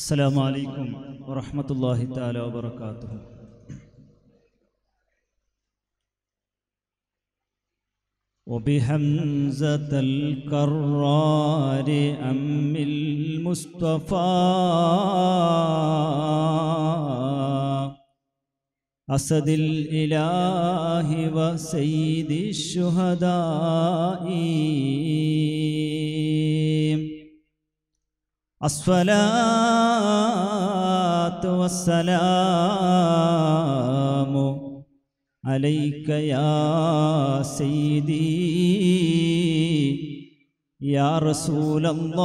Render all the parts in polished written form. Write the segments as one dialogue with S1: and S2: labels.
S1: السلام عليكم ورحمة الله تعالى وبركاته. وبحمزة الكرار أم المصطفى أسد الإله وسيد الشهداء الصلاة والسلام عليك يا سيدي يا رسول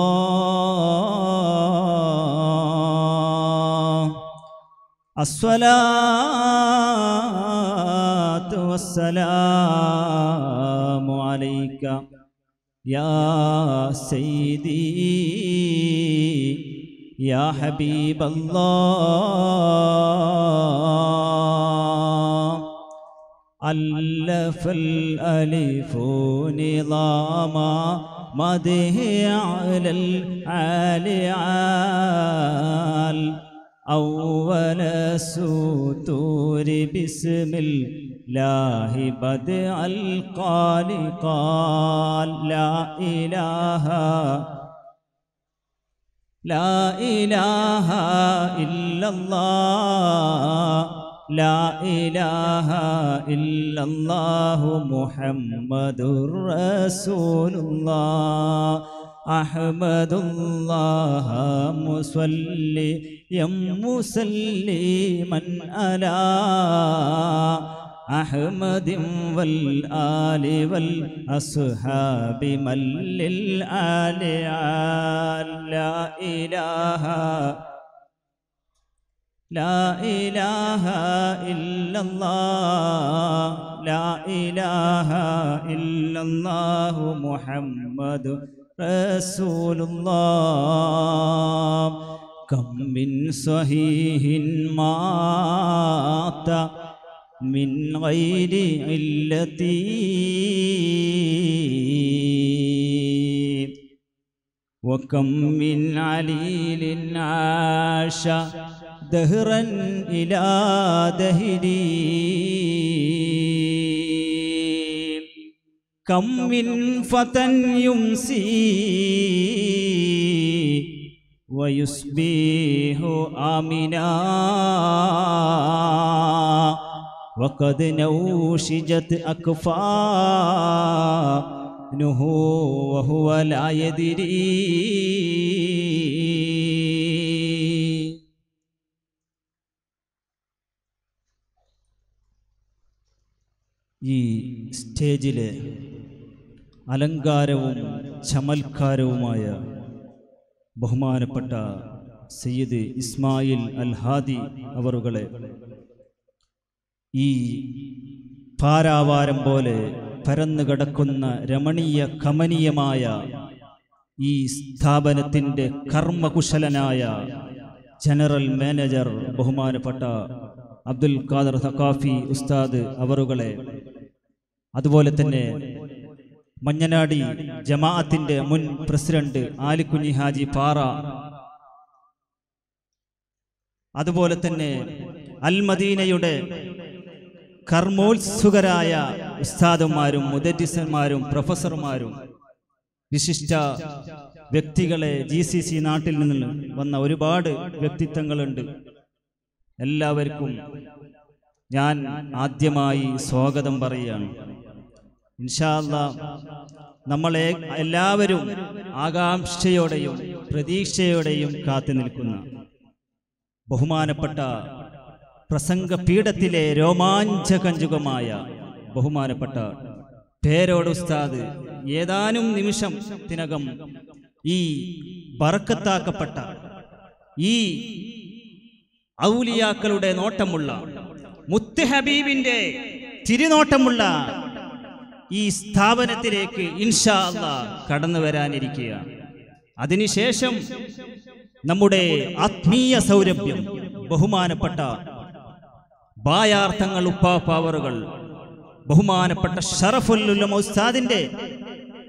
S1: الله. الصلاة والسلام عليك يا سيدي يا حبيب الله. ألف الألف نظاما مده على العال أول السطور بسم الله بدع القال قال لا إله إلا الله لا إله إلا الله محمد رسول الله. أحمد الله مصليا مسلما على أحمد والآل والأصحاب من للآل لا إله إلا الله لا إله إلا الله محمد رسول الله. كم من صحيح مات من غير علتي وكم من عليل عاش دهرا إلى دهري كم من فتى يمسي ويصبح آمنا وقد نوشجت أكفانه وهو لا يدري. ഈ സ്റ്റേജിലെ അലങ്കാരവും ചമൽക്കാരവുമായ ബഹുമാനപ്പെട്ട സയ്യിദ് ഇസ്മായിൽ അൽ ഹാദി അവറുകളെ, ഈ പാരാവാരം പോലെ പരന്നു കിടക്കുന്ന രമണീയ കമനീയമായ ഈ സ്ഥാപനത്തിൻ്റെ കർമ്മകുശലനായ ജനറൽ മാനേജർ ബഹുമാനപ്പെട്ട അബ്ദുൽ ഖാദർ സഖാഫി ഉസ്താദ് അവറുകളെ, അതുപോലെ തന്നെ മഞ്ഞനാടി ജമാഅത്തിന്റെ മുൻ പ്രസിഡന്റ് ആലിക്കുഞ്ഞി ഹാജി പാറ, അതുപോലെ തന്നെ അൽ മദീനയുടെ കർമ്മോത്സുകരായ ഉസ്താദുമാരും മുദരിസന്മാരും പ്രൊഫസർമാരും വിശിഷ്ട വ്യക്തികളെ, GCC നാട്ടിൽ നിന്ന് വന്ന ഒരുപാട് വ്യക്തിത്വങ്ങളുണ്ട്. എല്ലാവർക്കും ഞാൻ ആദ്യമായി സ്വാഗതം പറയുകയാണ്. ഇൻഷാ അല്ലാഹ് നമ്മളെ എല്ലാവരും ആകാംക്ഷയോടെയും പ്രതീക്ഷയോടെയും കാത്തു നിൽക്കുന്ന ബഹുമാനപ്പെട്ട പ്രസംഗപീഠത്തിലെ രോമാഞ്ചകഞ്ചുകമായ ബഹുമാനപ്പെട്ട പേരോട് ഉസ്താദ് ഏതാനും നിമിഷത്തിനകം ഈ ബറക്കത്താക്കപ്പെട്ട ഈ ഔലിയാക്കളുടെ നോട്ടമുള്ള മുത്ത് ഹബീബിന്റെ തിരുനോട്ടമുള്ള ഈ സ്ഥാപനത്തിലേക്ക് ഇൻഷാ അല്ലാഹ് കടന്നു വരാനിരിക്കുകയാണ്. അതിനുശേഷം നമ്മുടെ ആത്മീയ സൗരഭ്യം ബഹുമാനപ്പെട്ട ബായാർത്ഥങ്ങൾ ഉപ്പാപ്പാവറുകൾ, ബഹുമാനപ്പെട്ട ഷറഫുൽ ഉലമ ഉസ്താദിന്റെ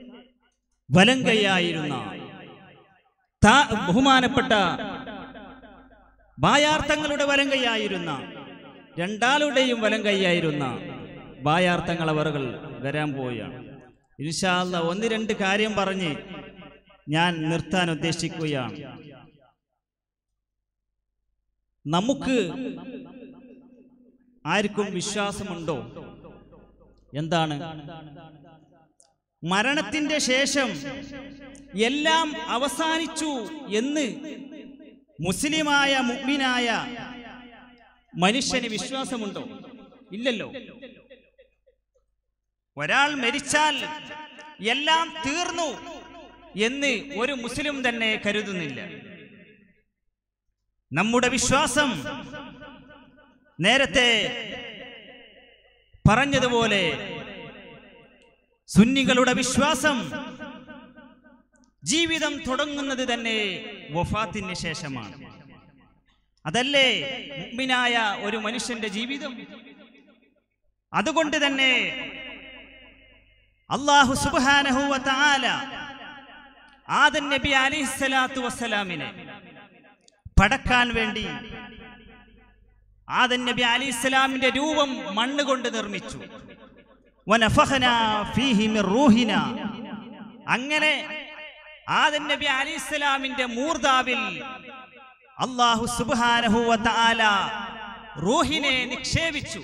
S1: വലങ്കയായിരുന്ന ബഹുമാനപ്പെട്ട ബായാർത്ഥങ്ങളുടെ വലം കൈയായിരുന്ന, രണ്ടാളുടെയും വലം കൈയായിരുന്ന ബായാർത്ഥങ്ങൾ അവറുകൾ വരാൻ പോവുകയാണ്. ഇൻഷാ അല്ലാഹ് ഒന്ന് രണ്ട് കാര്യം പറഞ്ഞ് ഞാൻ നിർത്താൻ ഉദ്ദേശിക്കുകയാണ്. നമുക്ക് ആർക്കും വിശ്വാസമുണ്ടോ? എന്താണ് മരണത്തിന്റെ ശേഷം എല്ലാം അവസാനിച്ചു എന്ന് മുസ്ലിമായ മുഅ്മിനായ മനുഷ്യന് വിശ്വാസമുണ്ടോ? ഇല്ലല്ലോ. ഒരാൾ മരിച്ചാൽ എല്ലാം തീർന്നു എന്ന് ഒരു മുസ്ലിം തന്നെ കരുതുന്നില്ല. നമ്മുടെ വിശ്വാസം നേരത്തെ പറഞ്ഞതുപോലെ സുന്നികളുടെ വിശ്വാസം ജീവിതം തുടങ്ങുന്നത് തന്നെ വഫാത്തിന് ശേഷമാണ്. അതല്ലേ മുഅ്മിനായ ഒരു മനുഷ്യന്റെ ജീവിതം. അതുകൊണ്ട് തന്നെ അല്ലാഹു സുബ്ഹാനഹു വ തആല ആദം നബി അലൈഹിസ്സലാത്തു വസ്സലാമിനെ പടക്കാൻ വേണ്ടി ആദം നബി അലൈഹിസ്സലാമിന്റെ രൂപം മണ്ണ് കൊണ്ട് നിർമ്മിച്ചു. വനഫഖനാ ഫീഹി മിർ റൂഹിനാ. അങ്ങനെ ആദം നബി അലൈഹിസ്സലാമിന്റെ മൂർദാവിൽ അല്ലാഹു സുബ്ഹാനഹു വ തആല റൂഹിനെ നിക്ഷേപിച്ചു.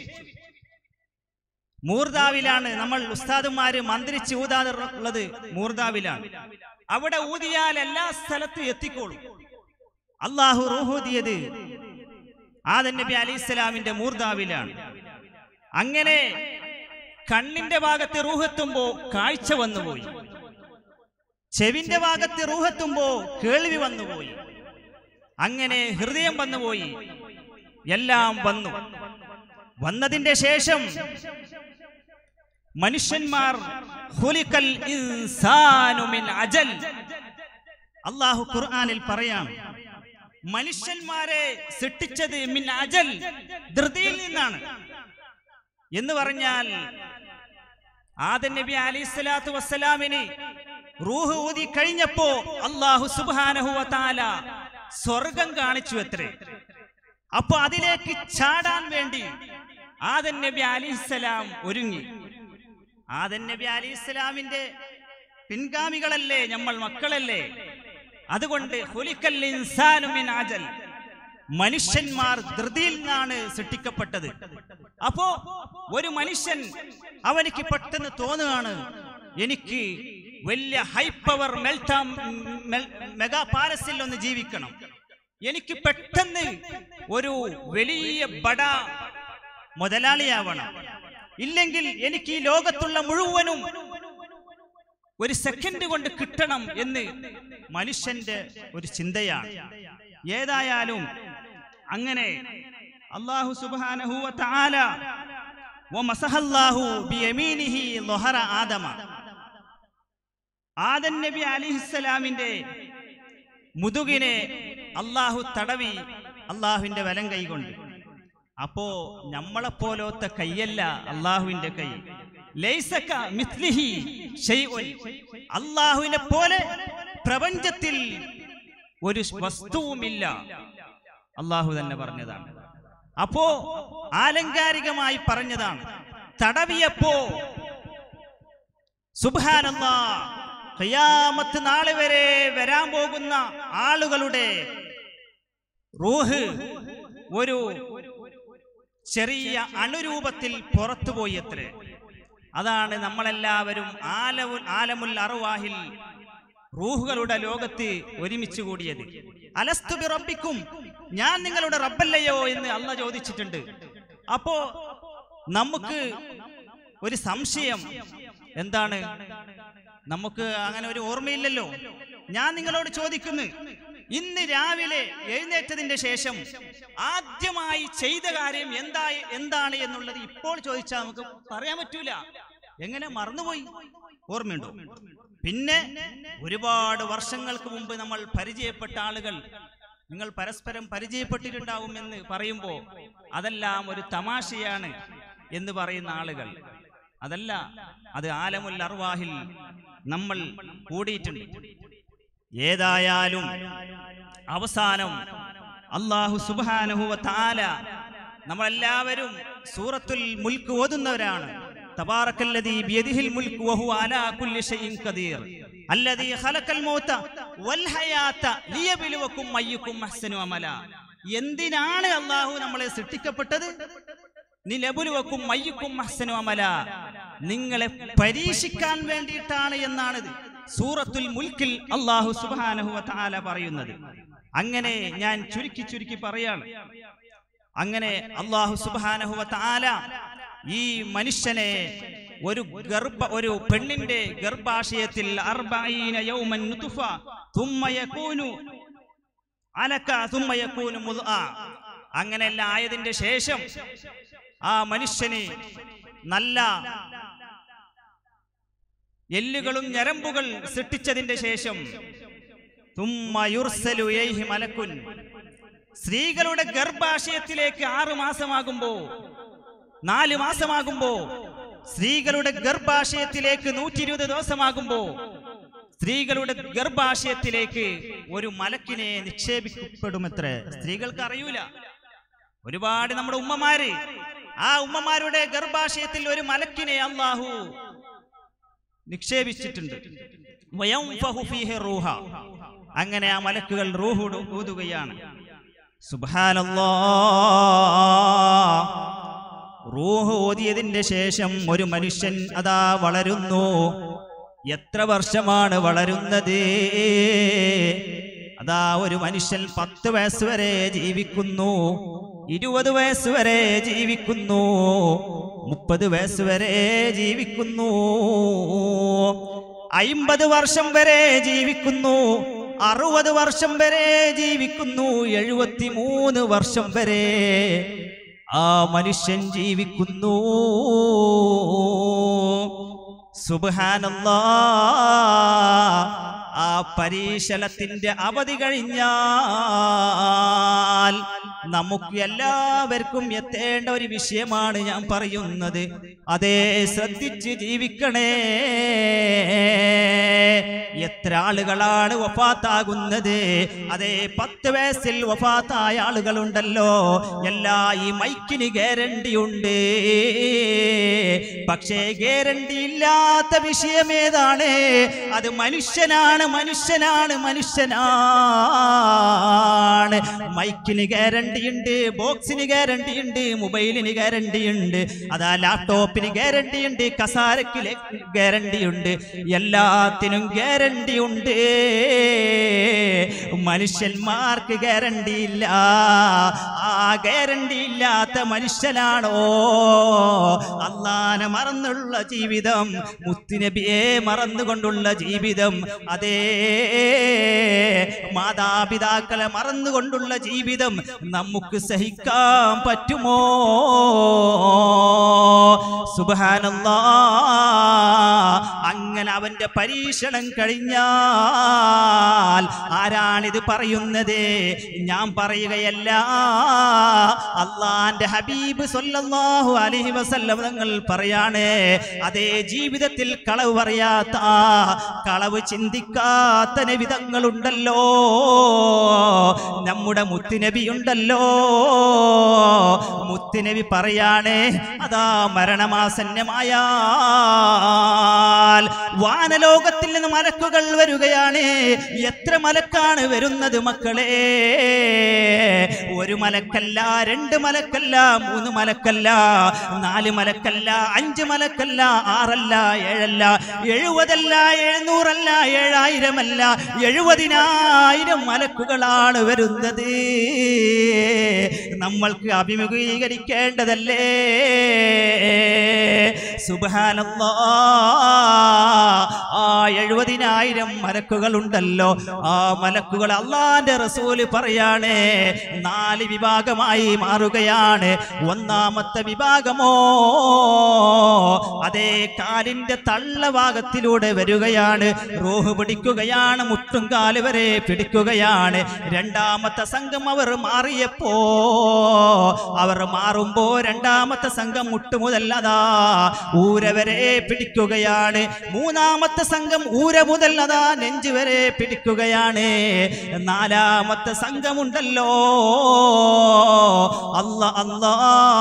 S1: മൂർദാവിലാണ് നമ്മൾ ഉസ്താദുമാര് മന്ത്രിച്ച് ഊതാറുള്ളത്. മൂർദാവിലാണ്. അവിടെ ഊതിയാൽ എല്ലാ സ്ഥലത്തും എത്തിക്കോളും. അല്ലാഹു റൂഹ് ഊതിയത് ആദം നബി അലൈഹിസ്സലാമിന്റെ മൂർദാവിലാണ്. അങ്ങനെ കണ്ണിന്റെ ഭാഗത്ത് റൂഹെത്തുമ്പോ കാഴ്ച വന്നുപോയി, ചെവിന്റെ ഭാഗത്ത് റൂഹെത്തുമ്പോ കേൾവി വന്നുപോയി, അങ്ങനെ ഹൃദയം വന്നുപോയി, എല്ലാം വന്നു. വന്നതിന്റെ ശേഷം മനുഷ്യന്മാർ ഖുലിഖൽ ഇൻസാനു മിൻ അജൽ. അല്ലാഹു ഖുർആനിൽ പറയാം, മനുഷ്യന്മാരെ സൃഷ്ടിച്ചത് മിൻ അജൽ, ധൃതിയിൽ നിന്നാണ്. എന്ന് പറഞ്ഞാൽ ആദം നബി അലൈഹിസ്സലാത്തു വസ്സലാമിന് റൂഹ് ഊതി കഴിഞ്ഞപ്പോ അല്ലാഹു സുബ്ഹാനഹു വ തആല സ്വർഗം കാണിച്ചു അത്രേ. അപ്പൊ അതിലേക്ക് ചാടാൻ വേണ്ടി ആദം നബി അലൈഹിസ്സലാം ഒരുങ്ങി. ആദം നബി അലൈഹിസ്സലാമിന്റെ പിൻഗാമികളല്ലേ നമ്മൾ, മക്കളല്ലേ? അതുകൊണ്ട് ഖുലിഖൽ ഇൻസാനു മിൻ അജൽ, മനുഷ്യന്മാർ ധൃതിയിൽ നിന്നാണ് സൃഷ്ടിക്കപ്പെട്ടത്. അപ്പോ ഒരു മനുഷ്യൻ അവനിക്ക് പെട്ടെന്ന് തോന്നുകയാണ്, എനിക്ക് വലിയ ഹൈ പവർ മെഗാ പാലസിൽ ഒന്ന് ജീവിക്കണം, എനിക്ക് പെട്ടെന്ന് ഒരു വലിയ ബഡ മുതലാളിയാവണം, ഇല്ലെങ്കിൽ എനിക്ക് ഈ ലോകത്തുള്ള മുഴുവനും ഒരു സെക്കൻഡ് കൊണ്ട് കിട്ടണം എന്ന് മനുഷ്യന്റെ ഒരു ചിന്തയാണ്. ഏതായാലും അങ്ങനെ അല്ലാഹു സുബ്ഹാനഹു വ തആല വമസഹല്ലാഹു ബിയമീനിഹി ളഹറ ആദമ, ആദം നബി അലൈഹിസ്സലാമിന്റെ മുതുകിനെ അല്ലാഹു തടവി, അല്ലാഹുവിന്റെ വലം കൈ കൊണ്ട്. അപ്പോ നമ്മളെപ്പോലത്തെ കൈയല്ല അല്ലാഹുവിന്റെ കൈ. ലൈസക മിത്ലിഹി ശൈഉൻ, അല്ലാഹുവിനെ പോലെ പ്രപഞ്ചത്തിൽ ഒരു വസ്തുവുമില്ല, അല്ലാഹു തന്നെ പറഞ്ഞതാണ്. അപ്പോ ആലങ്കാരികമായി പറഞ്ഞതാണ്. തടവിയപ്പോ സുബ്ഹാനല്ലാഹ്, ഖിയാമത്ത് നാളെ വരെ വരാൻ പോകുന്ന ആളുകളുടെ റൂഹ് ഒരു ചെറിയ അണുരൂപത്തിൽ പുറത്തുപോയി അത്രേ. അതാണ് നമ്മളെല്ലാവരും ആലമുൽ അർവാഹിൽ റൂഹുകളുടെ ലോകത്ത് ഒരുമിച്ച് കൂടിയത്. അലസ്തു ബി റബ്ബിക്കും, ഞാൻ നിങ്ങളുടെ റബ്ബല്ലയോ എന്ന് അല്ലാഹ് ചോദിച്ചിട്ടുണ്ട്. അപ്പോ നമുക്ക് ഒരു സംശയം എന്താണ്? നമുക്ക് അങ്ങനെ ഒരു ഓർമ്മയില്ലല്ലോ. ഞാൻ നിങ്ങളോട് ചോദിക്കുന്നു, ഇന്ന് രാവിലെ എഴുന്നേറ്റതിന്റെ ശേഷം ആദ്യമായി ചെയ്ത കാര്യം എന്താണ് എന്നുള്ളത് ഇപ്പോൾ ചോദിച്ചാൽ നമുക്ക് പറയാൻ പറ്റൂല. എങ്ങനെ മറന്നുപോയി? ഓർമ്മയുണ്ടോ? പിന്നെ ഒരുപാട് വർഷങ്ങൾക്ക് മുമ്പ് നമ്മൾ പരിചയപ്പെട്ട ആളുകൾ, നിങ്ങൾ പരസ്പരം പരിചയപ്പെട്ടിട്ടുണ്ടാവും എന്ന് പറയുമ്പോൾ അതെല്ലാം ഒരു തമാശയാണ് എന്ന് പറയുന്ന ആളുകൾ, അതല്ല, അത് ആലമുൽ അർവാഹിൽ നമ്മൾ കൂടിയിട്ടുണ്ട്. ഏതായാലും അവസാനം അല്ലാഹു സുബ്ഹാനഹു വ തആല നമ്മളെല്ലാവരും സൂറത്തുൽ മുൽക്ക് ഓതുന്നവരാണ്. തബാറക്കല്ലദീ ബിയദിഹിൽ മുൽക്ക് വഹുവ അലാ കുല്ലി ഷൈഇൻ ഖദീർ അല്ലദീ ഖലഖൽ മൗത വൽ ഹയാത ലിയബ്ലുവകും അയ്യുകും അഹ്സനു അമല. എന്തിനാണ് അല്ലാഹു നമ്മളെ സൃഷ്ടിക്കപ്പെട്ടത്? ലിയബ്ലുവകും അയ്യുകും അഹ്സനു അമല, നിങ്ങളെ പരീക്ഷിക്കാൻ വേണ്ടിയിട്ടാണ് എന്നാണിത് സൂറത്തുൽ മുൽക്കിൽ അല്ലാഹു സുബ്ഹാനഹു വ തആല പറയുന്നത്. അങ്ങനെ ഞാൻ ചുരുക്കി പറയാണ്. അങ്ങനെ അല്ലാഹു സുബ്ഹാനഹു വ തആല ഈ മനുഷ്യനെ ഒരു പെണ്ണിന്റെ ഗർഭാശയത്തിൽ 40 യൗമൻ നുത്ഫ തുമ്മ യകൂനു അലക തുമ്മ യകൂനു മുദ്ആ, അങ്ങനെയെല്ലാം ആയതിന്റെ ശേഷം ആ മനുഷ്യന് നല്ല എല്ലുകളും ഞരമ്പുകൾ സൃഷ്ടിച്ചതിന്റെ ശേഷം തുമ്മ യുർസലു ഇലൈഹി മലക്കുൻ, സ്ത്രീകളുടെ ഗർഭാശയത്തിലേക്ക് 6 മാസമാകുമ്പോ 4 മാസമാകുമ്പോ സ്ത്രീകളുടെ ഗർഭാശയത്തിലേക്ക് 120 ദിവസമാകുമ്പോ സ്ത്രീകളുടെ ഗർഭാശയത്തിലേക്ക് ഒരു മലക്കിനെ നിക്ഷേപിക്കപ്പെടുമത്രേ. സ്ത്രീകൾക്ക് അറിയൂല. ഒരുപാട് നമ്മുടെ ഉമ്മമാര്, ആ ഉമ്മമാരുടെ ഗർഭാശയത്തിൽ ഒരു മലക്കിനെ അല്ലാഹു നിക്ഷേപിച്ചിട്ടുണ്ട്. വയംഫഹു ഫീഹി റൂഹ, അങ്ങനെ ആ മലക്കുകൾ റൂഹ് ഊതുകയാണ്. സുബ്ഹാനല്ലാഹ്. റൂഹ് ഓതിയതിന്റെ ശേഷം ഒരു മനുഷ്യൻ അതാ വളരുന്നു. എത്ര വർഷമാണ് വളരുന്നത്? അതാ ഒരു മനുഷ്യൻ 10 വയസ്സ് വരെ ജീവിക്കുന്നു, 20 വയസ്സ് വരെ ജീവിക്കുന്നു, 30 വയസ്സ് വരെ ജീവിക്കുന്നു, 50 വർഷം വരെ ജീവിക്കുന്നു, 60 വർഷം വരെ ജീവിക്കുന്നു, 73 വർഷം വരെ ആ മനുഷ്യൻ ജീവിക്കുന്നു. സുബ്ഹാനല്ലാഹ്. ആ പരീക്ഷണത്തിന്റെ അവധി കഴിഞ്ഞാൽ നമുക്ക് എല്ലാവർക്കും എത്തേണ്ട ഒരു വിഷയമാണ് ഞാൻ പറയുന്നത്. അതേ, ശ്രദ്ധിച്ച് ജീവിക്കണേ. എത്ര ആളുകളാണ് വഫാത്താകുന്നത്? അതേ, 10 വയസ്സിൽ വഫാത്തായ ആളുകളുണ്ടല്ലോ. ഈ മൈക്കിന് ഗ്യാരണ്ടി ഉണ്ട്. പക്ഷേ ഗ്യാരണ്ടി ഇല്ലാത്ത വിഷയം ഏതാണ്? അത് മനുഷ്യനാണ്. മൈക്കിന് ഗ്യാരണ്ടി ഉണ്ട്, ബോക്സിന് ഗ്യാരണ്ടി ഉണ്ട്, മൊബൈലിന് ഗ്യാരണ്ടി ഉണ്ട്, അതാ ലാപ്ടോപ്പിന് ഗ്യാരണ്ടി ഉണ്ട്, കസാരക്ക് ഗ്യാരണ്ടി ഉണ്ട്, എല്ലാത്തിനും ഗ്യാരണ്ടി ഉണ്ട്. മനുഷ്യന്മാർക്ക് ഗ്യാരണ്ടി ഇല്ല. ആ ഗ്യാരണ്ടി ഇല്ലാത്ത മനുഷ്യനാണോ അല്ലാഹനെ മറന്നുള്ള ജീവിതം, മുത്തുനബിയെ മറന്നുകൊണ്ടുള്ള ജീവിതം, അതേ മാതാപിതാക്കളെ മറന്നുകൊണ്ടുള്ള ജീവിതം നമുക്ക് സഹിക്കാൻ പറ്റുമോ? സുബ്ഹാനല്ലാഹ്. അങ്ങനെ അവന്റെ പരീക്ഷണം കഴിഞ്ഞാൽ ആരാണിത് പറയുന്നത്? ഞാൻ പറയുകയല്ല, അള്ളാന്റെ ഹബീബ് സ്വല്ലല്ലാഹു അലൈഹി വസല്ലം തങ്ങൾ പറയാണ്. അതേ, ജീവിതത്തിൽ കളവ് പറയാത്ത, കളവ് ചിന്തിക്കാത്ത നബിതങ്ങളുണ്ടല്ലോ, നമ്മുടെ മുത്തുനബി ഉണ്ടല്ലോ. മുത്തുനബി പറയാണ്, അതാ മരണമാസന്നമായാൽ വാനലോകത്തിൽ നിന്ന് മലക്കുകൾ വരികയാണ്. എത്ര മലക്കാണ് വരുന്നത് മക്കളെ? 1 മലക്കല്ല, 2 മലക്കല്ല, 3 മലക്കല്ല, 4 മലക്കല്ല, 5 മലക്കല്ല, 6 അല്ല, 7 അല്ല, 70 അല്ല, 700 അല്ല, 7000 അല്ല, 70,000 മലക്കുകളാണ് വരുന്നത്. നമ്മൾക്ക് അഭിമുഖീകരിക്കേണ്ടതല്ലേ? സുബ്ഹാനല്ലാഹ്. ആ 70,000 മലക്കുകളുണ്ടല്ലോ, ആ മലക്കുകൾ അല്ലാഹുവിന്റെ റസൂല് പറയാണ് 4 വിഭാഗമായി മാറുകയാണ്. ഒന്നാമത്തെ വിഭാഗമോ അതേ കാലിന്റെ തള്ളഭാഗത്തിലൂടെ വരികയാണ്, റൂഹ് പിടിക്കുകയാണ്, മുട്ടുംകാല് വരെ പിടിക്കുകയാണ്. രണ്ടാമത്തെ സംഘം അവർ മാറിയപ്പോ അവർ മാറുമ്പോ രണ്ടാമത്തെ സംഘം മുട്ടുമുതൽ അതാ ഊര വരെ പിടിക്കുകയാണ്. മൂന്നാമത്തെ സംഘം ഊര മുതൽ അതാ നെഞ്ച് വരെ പിടിക്കുകയാണ്. നാലാമത്തെ സംഘമുണ്ടല്ലോ അല്ലാ അല്ലാ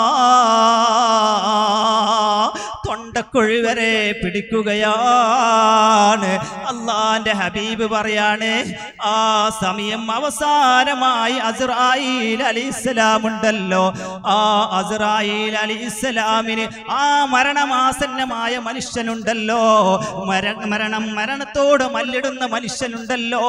S1: തൊണ്ടക്കുഴി വരെ പിടിക്കുകയാണ്. അള്ളാന്റെ ഹബീബ് പറയാണ്, ആ സമയം അവസാനമായി അസ്റായീൽ അലൈഹിസ്സലാം ഉണ്ടല്ലോ, ആ അസ്റായീൽ അലൈഹിസ്സലാമിന് ആ മരണമാസന്നമായ മനുഷ്യനുണ്ടല്ലോ, മരണത്തോട് മല്ലിടുന്ന മനുഷ്യനുണ്ടല്ലോ,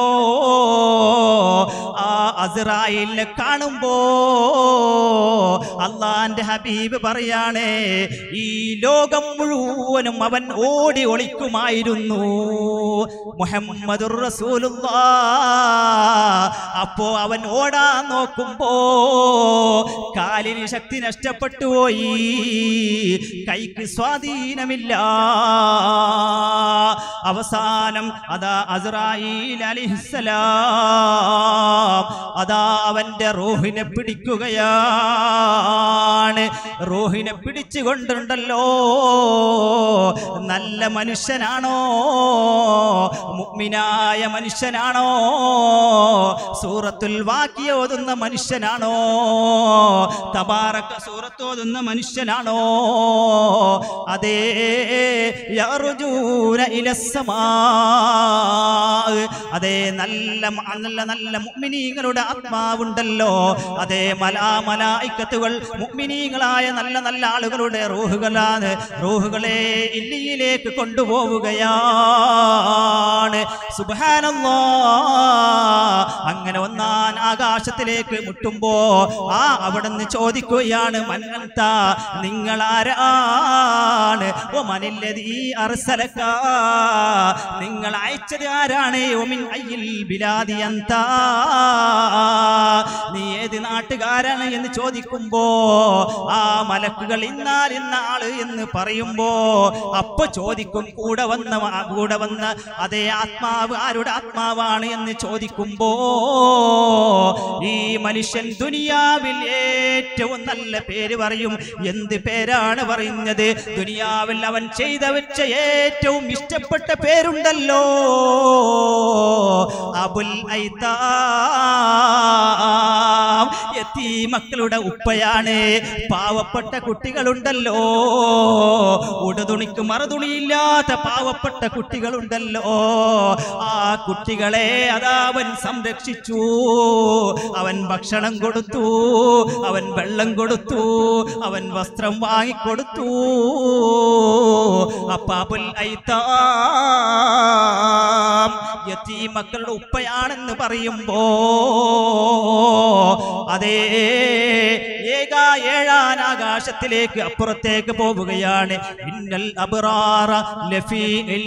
S1: ആ അസ്റായീലിനെ കാണുമ്പോ അള്ളാന്റെ ഹബീബ് പറയാണ്, ഈ ലോകം മുഴുവനും അവൻ ഓടി ഒളിക്കുമായിരുന്നു. മുഹമ്മദുർ റസൂലുള്ളാഹ്. അപ്പോ അവൻ ഓടാൻ നോക്കുമ്പോ കാലിന് ശക്തി നഷ്ടപ്പെട്ടു പോയി, കൈക്ക് സ്വാധീനമില്ല. അവസാനം അതാ അസ്റായീൽ അലൈഹിസ്സലാം അതാ അവന്റെ റൂഹിനെ പിടിക്കുകയാണ്. റൂഹിനെ പിടിച്ചുകൊണ്ടുണ്ടല്ലോ, നല്ല മനുഷ്യനാണോ, മുഅ്മിനായ മനുഷ്യനാണോ, സൂറത്തുൽ വാഖിയ ഓതുന്ന മനുഷ്യനാണോ, തബാറക സൂറത്ത് ഓതുന്ന മനുഷ്യനാണോ, അതേ യർജൂന ഇലസ്സമാ, അതേ നല്ല നല്ല നല്ല മുഅ്മിനീങ്ങളുടെ ആത്മാവുണ്ടല്ലോ, അതേ മലായിക്കത്തുകൾ മുഅ്മിനീങ്ങളായ നല്ല നല്ല ആളുകളുടെ റൂഹുകളാണ്, റൂഹുകളെ ഇല്ലിയിലേക്ക് കൊണ്ടുപോവുകയാണ്. സുബ്ഹാനല്ലാഹ്. അങ്ങനെ ഒന്നാം ആകാശത്തിലേക്ക് മുട്ടുമ്പോ ആ അവിടുന്ന് ചോദിക്കുകയാണ്, മൻ അൻത, നിങ്ങളാരാണ്, ഓ മനില്ലദീ അർസലക, നിങ്ങൾ അയച്ചത് ആരാണ്, ഓ മിൻ അയ്യിൽ ബിലാദി അൻത, നീ ഏത് നാട്ടുകാരാണ് എന്ന് ചോദിക്കുമ്പോ ആ മലക്കുകൾ ഇന്നാൾ ഇന്ന ആള് എന്ന് പറയുമ്പോ അപ്പൊ ചോദിക്കും, കൂടെ വന്ന അതേ ആത്മാവ് ആരുടെ ആത്മാവാണ് എന്ന് ചോദിക്കുമ്പോ ഈ മനുഷ്യൻ ദുനിയാവിൽ ഏറ്റവും നല്ല പേര് പറയും. എന്ത് പേരാണ് പറയുന്നത്? ദുനിയാവിൽ അവൻ ചെയ്ത വെച്ച ഏറ്റവും ഇഷ്ടപ്പെട്ട പേരുണ്ടല്ലോ, അബുൽ ഐതാം, യതീമക്കളുടെ ഉപ്പയാണ്. പാവപ്പെട്ട കുട്ടികളുണ്ടല്ലോ, ഉടുതുണിക്ക് മറുതുണിയില്ലാത്ത പാവപ്പെട്ട കുട്ടികളുണ്ടല്ലോ, ആ കുട്ടികളെ അതാ അവൻ സംരക്ഷിച്ചു, അവൻ ഭക്ഷണം കൊടുത്തു, അവൻ വെള്ളം കൊടുത്തു, അവൻ വസ്ത്രം വാങ്ങിക്കൊടുത്തു. അപ്പാബുൽ ഐതാം യതീമക്കളുടെ ഉപ്പയാണെന്ന് പറയുമ്പോ അതേ ഏഴാൻ ആകാശത്തിലേക്ക് അപ്പുറത്തേക്ക് പോവുകയാണ്. ഇന്നൽ അബ്റാറ ലഫീ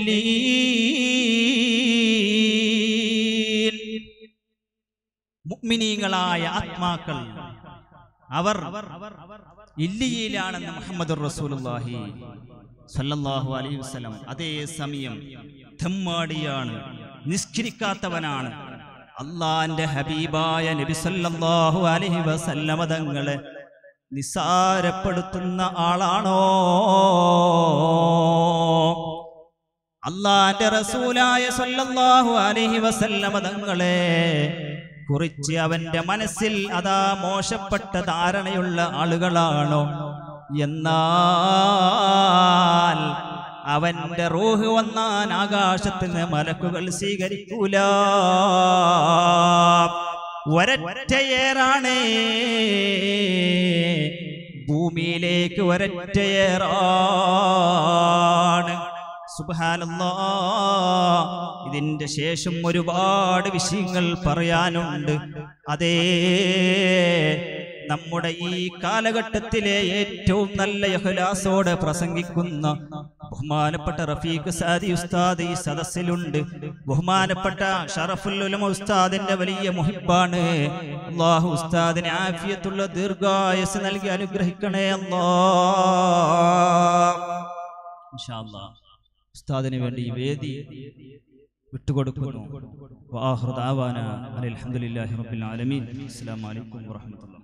S1: ഇല്ലീൻ. മുഅ്മിനീങ്ങളായ ആത്മാക്കൾ അവർ ഇല്ലിയിലാണെന്ന് മുഹമ്മദുർ റസൂലുള്ളാഹി സ്വല്ലല്ലാഹു അലൈഹി വസല്ലം. അതേ സമയം തെമ്മാടിയാണ്, നിസ്കരിക്കാത്തവനാണ്. അള്ളാന്റെ ഹബീബായ നബി സല്ലല്ലാഹു അലൈഹി വസല്ലം തങ്ങളെ നിസാരപ്പെടുത്തുന്ന ആളാണോ? അള്ളാന്റെ റസൂലായ സല്ലല്ലാഹു അലൈഹി വസല്ലം തങ്ങളെ കുറിച്ച് അവന്റെ മനസ്സിൽ അതാ മോശപ്പെട്ട ധാരണയുള്ള ആളുകളാണോ? എന്നാൽ അവന്റെ റൂഹ് വന്നാൻ ആകാശത്തിന് മലക്കുകൾ സ്വീകരിക്കൂല. ഒരൊറ്റയേറാണ്, ഭൂമിയിലേക്ക് ഒരൊറ്റയേറാണ്. സുബ്ഹാനല്ലാഹ്. ഇതിന്റെ ശേഷം ഒരുപാട് വിഷയങ്ങൾ പറയാനുണ്ട്. അതേ നമ്മുടെ ഈ കാലഘട്ടത്തിലെ ഏറ്റവും നല്ല ഇഖ്ലാസോടെ പ്രസംഗിക്കുന്ന ബഹുമാനപ്പെട്ട റഫീഖ് സാദി ഉസ്താദ് ഈ സദസ്സിലുണ്ട്. ബഹുമാനപ്പെട്ട ഷറഫുൽ ഉലമ ഉസ്താദിന്റെ വലിയ മുഹിബ്ബാണ്. അല്ലാഹു ഉസ്താദിന് ആഫിയത്തുള്ള ദീർഘായുസ്സ് നൽകി അനുഗ്രഹിക്കണേ അല്ലാഹ്. ഇൻഷാ അല്ലാഹ് ഉസ്താദിന് വേണ്ടി ഈ വേദി വിട്ടുകൊടുക്കുന്നു. വആഖിറു ദഅവാനാ അൽഹംദുലില്ലാഹി റബ്ബിൽ ആലമീൻ. അസ്സലാമു അലൈക്കും വറഹ്മത്തുള്ളാഹി.